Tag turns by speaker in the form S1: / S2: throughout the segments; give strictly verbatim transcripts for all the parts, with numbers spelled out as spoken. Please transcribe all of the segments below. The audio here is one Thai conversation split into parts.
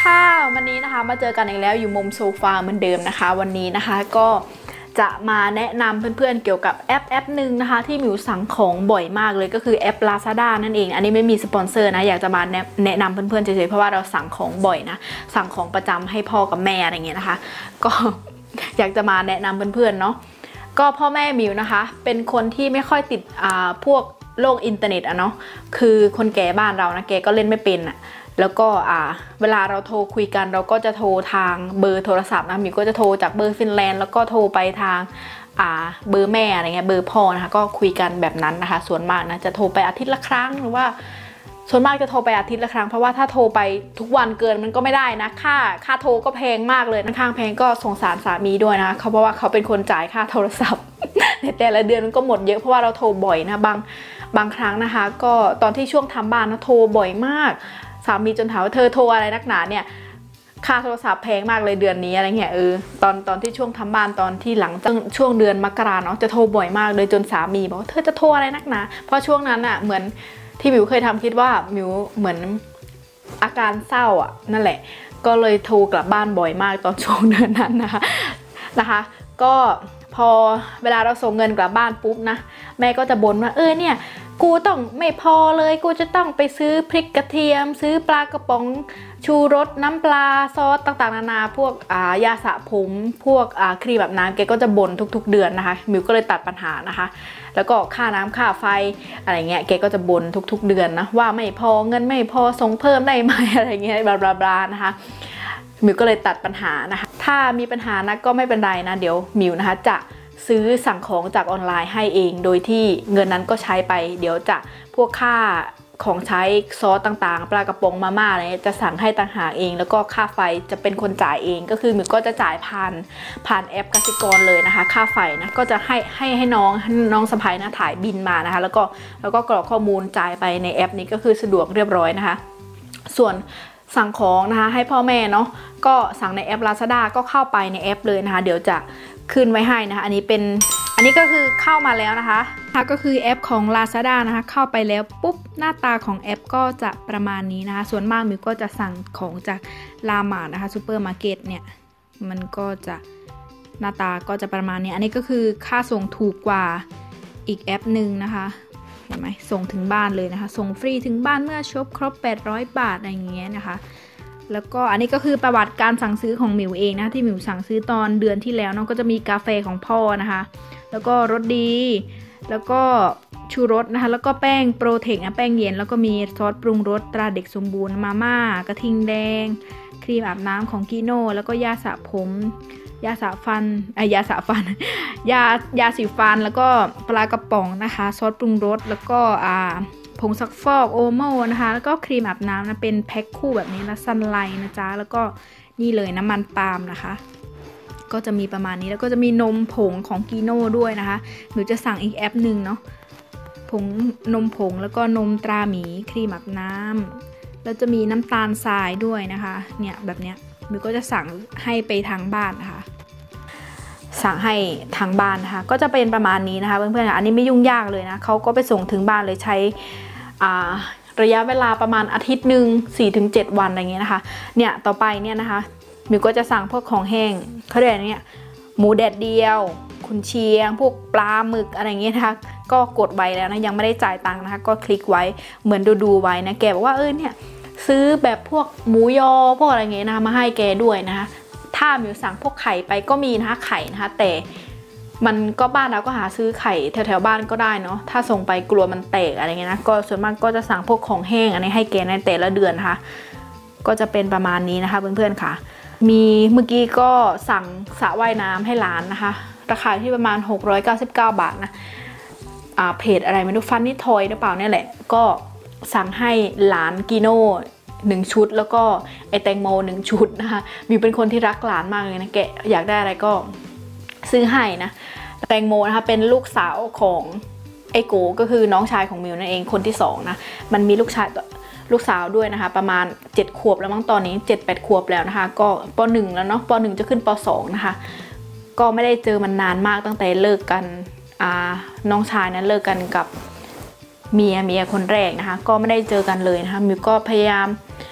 S1: ค่ะวันนี้นะคะมาเจอกันอีกแล้วอยู่มุมโซฟาเหมือนเดิมนะคะวันนี้นะคะก็จะมาแนะนำเพื่อนๆเกี่ยวกับแอปแอปหนึ่งนะคะที่มิวสั่งของบ่อยมากเลยก็คือแอป Lazada นั่นเองอันนี้ไม่มีสปอนเซอร์นะอยากจะมาแนะนำเพื่อนๆเฉยๆเพราะว่าเราสั่งของบ่อยนะสั่งของประจำให้พ่อกับแม่อะไรเงี้ยนะคะก็ อยากจะมาแนะนำเพื่อนๆเนาะก็พ่อแม่มิวนะคะเป็นคนที่ไม่ค่อยติดอ่าพวกโลกอินเทอร์เน็ตอะเนาะคือคนแก่บ้านเรานะแกก็เล่นไม่เป็นอะแล้วก็อ่าเวลาเราโทรคุยกันเราก็จะโทรทางเบอร์โทรศัพท์นะมิวก็จะโทรจากเบอร์ฟินแลนด์แล้วก็โทรไปทางอ่าเบอร์แม่อะไรเงี้ยเบอร์พ่อนะคะก็คุยกันแบบนั้นนะคะส่วนมากนะจะโทรไปอาทิตย์ละครั้งหรือว่าส่วนมากจะโทรไปอาทิตย์ละครั้งเพราะว่าถ้าโทรไปทุกวันเกินมันก็ไม่ได้นะค่าค่าโทรก็แพงมากเลยนะค่าแพงก็สงสารสามีด้วยนะเขาเพราะว่าเขาเป็นคนจ่ายค่าโทรศัพท์ในแต่ละเดือนมันก็หมดเยอะเพราะว่าเราโทรบ่อยนะบางบางครั้งนะคะก็ตอนที่ช่วงทำบ้านนะโทรบ่อยมากสามีจนถามว่าเธอโทรอะไรนักหนาเนี่ยค่าโทรศัพท์แพงมากเลยเดือนนี้อะไรเงี้ยเออตอนตอนที่ช่วงทำบ้านตอนที่หลังตั้งช่วงเดือนมกราเนาะจะโทรบ่อยมากเลยจนสามีบอกว่าเธอจะโทรอะไรนักหนาเพราะช่วงนั้นอะเหมือนที่มิวเคยทำคิดว่ามิวเหมือนอาการเศร้าอะนั่นแหละก็เลยโทรกลับบ้านบ่อยมากตอนช่วงเดือนนั้นนะคะนะคะก็พอเวลาเราส่งเงินกลับบ้านปุ๊บนะแม่ก็จะบ่นว่าเออเนี่ยกูต้องไม่พอเลยกูจะต้องไปซื้อพริกกระเทียมซื้อปลากระป๋องชูรสน้ำปลาซอสต่างๆนานาพวกอ่ายาสระผมพวกอ่าครีมแบบน้ำแกก็จะบ่นทุกๆเดือนนะคะมิวก็เลยตัดปัญหานะคะแล้วก็ค่าน้ำค่าไฟอะไรเงี้ยแกก็จะบ่นทุกๆเดือนนะว่าไม่พอเงินไม่พอส่งเพิ่มได้ไหมอะไรเงี้ยบลาบลานะคะมิวก็เลยตัดปัญหานะคะถ้ามีปัญหานะก็ไม่เป็นไรนะเดี๋ยวมิวนะคะจะซื้อสั่งของจากออนไลน์ให้เองโดยที่เงินนั้นก็ใช้ไปเดี๋ยวจะพวกค่าของใช้ซอสต่างๆปลากระป๋องมาม่าอะไรจะสั่งให้ต่างหากเองแล้วก็ค่าไฟจะเป็นคนจ่ายเองก็คือมิวก็จะจ่ายผ่านผ่านแอปกสิกรเลยนะคะค่าไฟนะก็จะให้ให้ให้น้องน้องสะพ้ายนะถ่ายบินมานะคะแล้วก็แล้วก็กรอกข้อมูลจ่ายไปในแอปนี้ก็คือสะดวกเรียบร้อยนะคะส่วนสั่งของนะคะให้พ่อแม่เนาะก็สั่งในแอป Lazada ก็เข้าไปในแอปเลยนะคะเดี๋ยวจะขึ้นไว้ให้นะคะอันนี้เป็นอันนี้ก็คือเข้ามาแล้วนะคะก็คือแอปของ Lazada นะคะเข้าไปแล้วปุ๊บหน้าตาของแอปก็จะประมาณนี้นะคะส่วนมากมิวก็จะสั่งของจากลามาร์ทนะคะซูเปอร์มาร์เก็ตเนี่ยมันก็จะหน้าตาก็จะประมาณนี้อันนี้ก็คือค่าส่งถูกกว่าอีกแอปหนึ่งนะคะเห็นไหมส่งถึงบ้านเลยนะคะส่งฟรีถึงบ้านเมื่อช็อปครบแปดร้อยบาทอะไรอย่างเงี้ยนะคะแล้วก็อันนี้ก็คือประวัติการสั่งซื้อของมิวเองนะที่มิวสั่งซื้อตอนเดือนที่แล้วเนาะก็จะมีกาแฟของพ่อนะคะแล้วก็รสดีแล้วก็ชูรสนะคะแล้วก็แป้งโปรเทคนะแป้งเย็นแล้วก็มีซอสปรุงรสตราเด็กสมบูรณ์มาม่ากระทิงแดงครีมอาบน้ำของกิโน่แล้วก็ยาสระผมยาสระฟันไอยาสระฟัน ยายาสีฟันแล้วก็ปลากระป๋องนะคะซอสปรุงรสแล้วก็อ่าผงซักฟอกโอโม่นะคะแล้วก็ครีมอาบน้ำนะเป็นแพ็คคู่แบบนี้นะซันไลท์นะจ๊ะแล้วก็นี่เลยน้ำมันปาล์มนะคะก็จะมีประมาณนี้แล้วก็จะมีนมผงของกีโน่ด้วยนะคะหนูจะสั่งอีกแอปหนึ่งเนาะผงนมผงแล้วก็นมตราหมีครีมอาบน้ำแล้วจะมีน้ำตาลทรายด้วยนะคะเนี่ยแบบเนี้ยหนูก็จะสั่งให้ไปทางบ้านนะคะสั่งให้ทางบ้านนะคะก็จะเป็นประมาณนี้นะคะเพื่อนๆอันนี้ไม่ยุ่งยากเลยนะเขาก็ไปส่งถึงบ้านเลยใช้ระยะเวลาประมาณอาทิตย์หนึ่ง สี่ถึงเจ็ด วันอะไรเงี้ยนะคะเนี่ยต่อไปเนี่ยนะคะมิวก็จะสั่งพวกของแห้งเขาเรียกอะไรเนี่ยหมูแดดเดียวกุนเชียงพวกปลาหมึกอะไรเงี้ยนะคะก็กดไว้แล้วนะยังไม่ได้จ่ายตังค์นะคะก็คลิกไว้เหมือนดูดูไว้นะแกบอกว่าเออเนี่ยซื้อแบบพวกหมูยอพวกอะไรเงี้ยนะคะมาให้แกด้วยนะคะถ้ามิวสั่งพวกไข่ไปก็มีนะคะไข่นะคะแต่มันก็บ้านเราก็หาซื้อไข่แถวๆบ้านก็ได้เนาะถ้าส่งไปกลัวมันแตกอะไรเงี้ยนะก็ส่วนมากก็จะสั่งพวกของแห้งอันนี้ให้แกในแต่ละเดือนนะคะก็จะเป็นประมาณนี้นะคะเพื่อนๆค่ะมีเมื่อกี้ก็สั่งสระว่ายน้ำให้หลานนะคะราคาที่ประมาณหกร้อยเก้าสิบเก้าบาทนะอ่าเพจอะไรไม่รู้ฟันนี่ทอยหรือเปล่าเนี่ยแหละก็สั่งให้หลานกิโน่หนึ่งชุดแล้วก็ไอแตงโมหนึ่งชุดนะคะมิวเป็นคนที่รักหลานมากเลยนะแกอยากได้อะไรก็ซื้อให้นะแตงโมนะคะเป็นลูกสาวของไอโกก็คือน้องชายของมิวนั่นเองคนที่สองนะมันมีลูกชายลูกสาวด้วยนะคะประมาณเจ็ดขวบแล้วมั้งตอนนี้ เจ็ดแปด ขวบแล้วนะคะก็ปหนึ่งแล้วเนาะปหนึ่งจะขึ้นปสองนะคะก็ไม่ได้เจอมันนานมากตั้งแต่เลิกกันอ่าน้องชายนั้นเลิกกันกับเมียเมียคนแรกนะคะก็ไม่ได้เจอกันเลยนะคะมิวก็พยายาม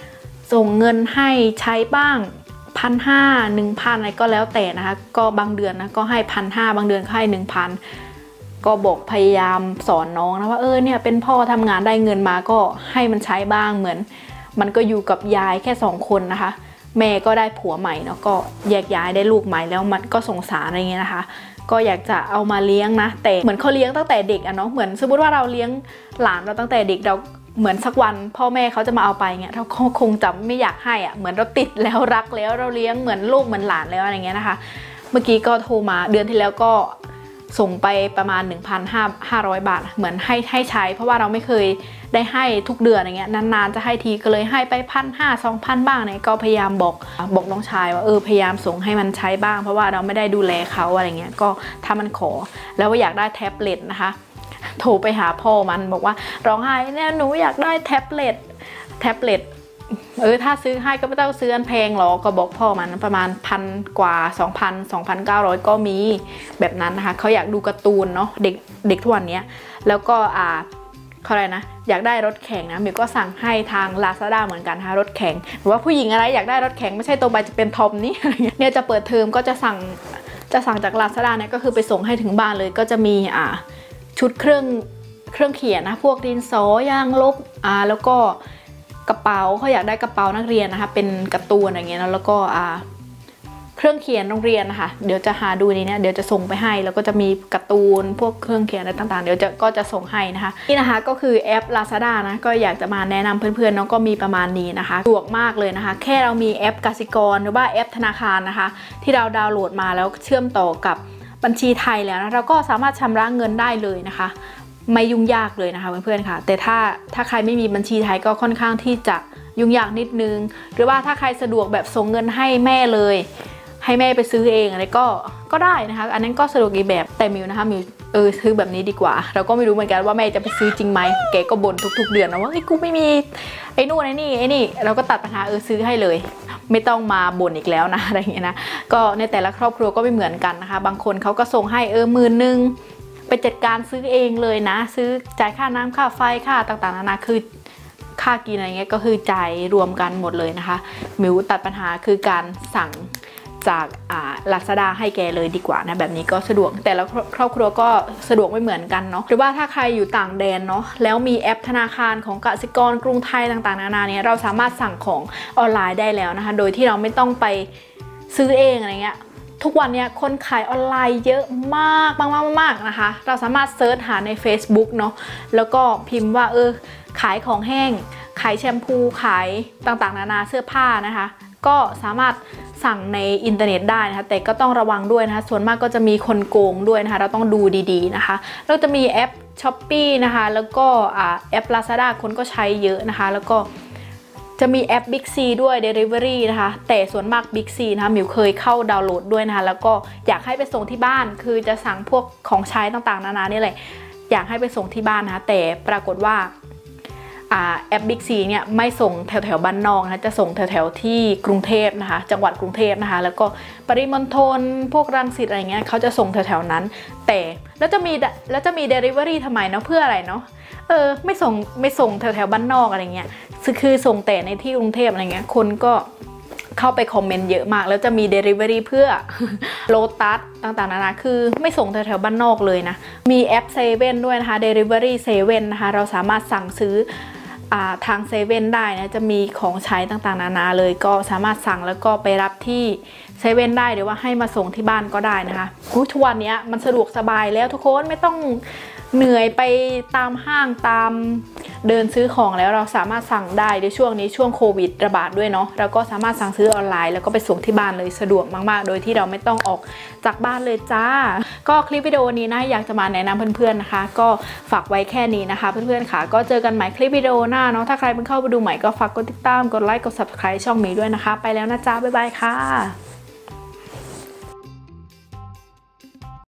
S1: ส่งเงินให้ใช้บ้างพันห้าหนึ่งพันอะไรก็แล้วแต่นะคะก็บางเดือนนะก็ให้พันห้าบางเดือนให้หนึ่งพันก็บอกพยายามสอนน้องนะว่าเออเนี่ยเป็นพ่อทำงานได้เงินมาก็ให้มันใช้บ้างเหมือนมันก็อยู่กับยายแค่สองคนนะคะแม่ก็ได้ผัวใหม่เนาะก็แยกย้ายได้ลูกใหม่แล้วมันก็สงสารอะไรเงี้ยนะคะก็อยากจะเอามาเลี้ยงนะแต่เหมือนเขาเลี้ยงตั้งแต่เด็กอะเนาะเหมือนสมมติว่าเราเลี้ยงหลานเราตั้งแต่เด็กเราเหมือนสักวันพ่อแม่เขาจะมาเอาไปเงี้ยเราคงจะไม่อยากให้อะเหมือนเราติดแล้วรักแล้วเราเลี้ยงเหมือนลูกเหมือนหลานแล้วอะไรเงี้ยนะคะเมื่อกี้ก็โทรมาเดือนที่แล้วก็ส่งไปประมาณ หนึ่งพันห้าร้อย บาทเหมือนให้ให้ใช้เพราะว่าเราไม่เคยได้ให้ทุกเดือนอย่างเงี้ยนานๆจะให้ทีก็เลยให้ไปพันห้าสองพันบ้างเนี่ยก็พยายามบอกบอกน้องชายว่าเออพยายามส่งให้มันใช้บ้างเพราะว่าเราไม่ได้ดูแลเขาอะไรเงี้ยก็ถ้ามันขอแล้วว่าอยากได้แท็บเล็ตนะคะโทรไปหาพ่อมันบอกว่าร้องไห้เนี่ยหนูอยากได้แท็บเล็ตแท็บเล็ตเออถ้าซื้อให้ก็ไม่ต้องซื้ออันแพงหรอกก็บอกพ่อมันประมาณพันกว่า สองพัน สองพันเก้าร้อย ก็มีแบบนั้นนะคะเขาอยากดูการ์ตูนเนาะเด็กเด็กทุกวันนี้แล้วก็อ่าเขาอะไรนะอยากได้รถแข่งนะมิวก็สั่งให้ทาง Lazada เหมือนกันนะคะรถแข่งหรือว่าผู้หญิงอะไรอยากได้รถแข่งไม่ใช่ตัวไปจะเป็นทอมนี่อะไรเงี้ยเนี่ยจะเปิดเทอมก็จะสั่งจะสั่งจาก Lazada เนี่ยก็คือไปส่งให้ถึงบ้านเลยก็จะมีอ่าชุดเครื่องเครื่องเขียนนะพวกดินสอยางลบอ่าแล้วก็กระเป๋าเขาอยากได้กระเป๋านักเรียนนะคะเป็นการ์ตูนอะไรเงี้ยแล้วก็อ่าเครื่องเขียนโรงเรียนนะคะเดี๋ยวจะหาดูนี้เนี่ยเดี๋ยวจะส่งไปให้แล้วก็จะมีการ์ตูนพวกเครื่องเขียนอะไรต่างๆเดี๋ยวจะก็จะส่งให้นะคะนี่นะคะก็คือแอป Lazada นะก็อยากจะมาแนะนำเพื่อนๆน้องก็มีประมาณนี้นะคะสะดวกมากเลยนะคะแค่เรามีแอปกสิกรหรือว่าแอปธนาคารนะคะที่เราดาวน์โหลดมาแล้วเชื่อมต่อกับบัญชีไทยแล้วนะเราก็สามารถชำระเงินได้เลยนะคะไม่ยุ่งยากเลยนะคะเพื่อนๆค่ะแต่ถ้าถ้าใครไม่มีบัญชีไทยก็ค่อนข้างที่จะยุ่งยากนิดนึงหรือว่าถ้าใครสะดวกแบบส่งเงินให้แม่เลยให้แม่ไปซื้อเองอะไรก็ก็ได้นะคะอันนั้นก็สะดวกอีกแบบแต่มิวนะคะมิวเออซื้อแบบนี้ดีกว่าเราก็ไม่รู้เหมือนกันว่าแม่จะไปซื้อจริงไหมแกก็บ่นทุกๆเดือนนะว่าไอ้กูไม่มีไอ้นู่นไอ้นี่ไอ้นี่เราก็ตัดปัญหาเออซื้อให้เลยไม่ต้องมาบ่นอีกแล้วนะอะไรอย่างเงี้ยนะก็ในแต่ละครอบครัวก็ไม่เหมือนกันนะคะบางคนเขาก็ส่งให้เออหมื่นนึงไปจัดการซื้อเองเลยนะซื้อจ่ายค่าน้ำค่าไฟค่าต่างๆนานาคือค่ากินอะไรเงี้ยก็คือจ่ายรวมกันหมดเลยนะคะมิวตัดปัญหาคือการสั่งจากอ่า Lazada ให้แกเลยดีกว่านะแบบนี้ก็สะดวกแต่ละครอบครัวก็สะดวกไม่เหมือนกันเนาะหรือว่าถ้าใครอยู่ต่างแดนเนาะแล้วมีแอปธนาคารของกสิกรกรุงไทยต่างๆนานาเนี่ยเราสามารถสั่งของออนไลน์ได้แล้วนะคะโดยที่เราไม่ต้องไปซื้อเองอะไรเงี้ยทุกวันนี้คนขายออนไลน์เยอะมากมากมากมากนะคะเราสามารถเซิร์ชหาใน Facebook เนาะแล้วก็พิมพ์ว่าเออขายของแห้งขายแชมพูขายต่างๆนานาเสื้อผ้านะคะก็สามารถสั่งในอินเทอร์เน็ตได้นะคะแต่ก็ต้องระวังด้วยนะคะส่วนมากก็จะมีคนโกงด้วยนะคะเราต้องดูดีๆนะคะแล้วจะมีแอป Shopee นะคะแล้วก็แอป Lazada คนก็ใช้เยอะนะคะแล้วก็จะมีแอป Big C ด้วย Delivery นะคะแต่ส่วนมาก Big C นะคะมิวเคยเข้าดาวน์โหลดด้วยนะคะแล้วก็อยากให้ไปส่งที่บ้านคือจะสั่งพวกของใช้ต่างๆนานานี่แหละอยากให้ไปส่งที่บ้านนะคะแต่ปรากฏว่าแอป Big C เนี่ยไม่ส่งแถวแถวบ้านนอกนะคะจะส่งแถวแถวที่กรุงเทพนะคะจังหวัดกรุงเทพนะคะแล้วก็ปริมณฑลพวกรังสิตอะไรเงี้ยเขาจะส่งแถวแถวนั้นแต่แล้วจะมีแล้วจะมี Delivery ทำไมเนาะเพื่ออะไรเนาะเออไม่ส่งไม่ส่งแถวแถวบ้านนอกอะไรเงี้ยคือส่งแต่ในที่กรุงเทพอะไรเงี้ยคนก็เข้าไปคอมเมนต์เยอะมากแล้วจะมี Delivery เพื่อ โลตัสต่างๆนานาคือไม่ส่งแถวๆบ้านนอกเลยนะมีแอปเซเว่นด้วยนะคะ Delivery เซเว่นนะคะเราสามารถสั่งซื้อทางเซเว่นได้นะจะมีของใช้ต่างๆนานาเลยก็สามารถสั่งแล้วก็ไปรับที่เซเว่นได้หรือว่าให้มาส่งที่บ้านก็ได้นะคะทุกวันนี้มันสะดวกสบายแล้วทุกคนไม่ต้องเหนื่อยไปตามห้างตามเดินซื้อของแล้วเราสามารถสั่งได้ในช่วงนี้ช่วงโควิดระบาดด้วยเนาะเราก็สามารถสั่งซื้อออนไลน์แล้วก็ไปส่งที่บ้านเลยสะดวกมากๆโดยที่เราไม่ต้องออกจากบ้านเลยจ้าก็คลิปวิดีโอนี้นะอยากจะมาแนะนำเพื่อนๆนะคะก็ฝากไว้แค่นี้นะคะเพื่อนๆค่ะก็เจอกันใหม่คลิปวิดีโอหน้าเนาะถ้าใครเพิ่งเข้ามาดูใหม่ก็ฝากกดติดตามกดไลค์กด ซับสไครบ์ ช่องมีด้วยนะคะไปแล้วนะจ้าบ๊ายบายค่ะ